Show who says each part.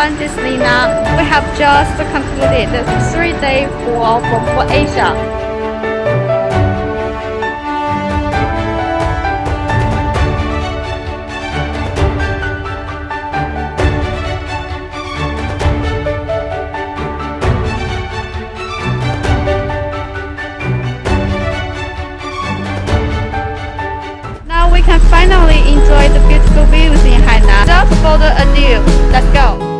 Speaker 1: Taiwan Disneyland, we have just concluded the 3-day Boao Forum for Asia. Now we can finally enjoy the beautiful views in Hainan. Without further ado, let's go!